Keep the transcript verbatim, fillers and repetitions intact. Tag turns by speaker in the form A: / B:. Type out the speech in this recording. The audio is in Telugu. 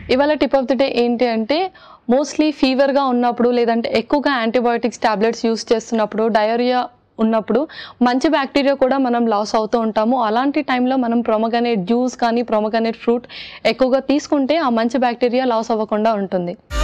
A: ఇవాళ టిప్ ఆఫ్ ది డే ఏంటి అంటే మోస్ట్లీ ఫీవర్గా ఉన్నప్పుడు లేదంటే ఎక్కువగా యాంటీబయాటిక్స్ టాబ్లెట్స్ యూస్ చేస్తున్నప్పుడు డయోరియా ఉన్నప్పుడు మంచి బ్యాక్టీరియా కూడా మనం లాస్ అవుతూ ఉంటాము. అలాంటి టైంలో మనం ప్రొమోగ్రానేట్ జ్యూస్ కానీ ప్రొమోగ్రానేట్ ఫ్రూట్ ఎక్కువగా తీసుకుంటే ఆ మంచి బ్యాక్టీరియా లాస్ అవ్వకుండా ఉంటుంది.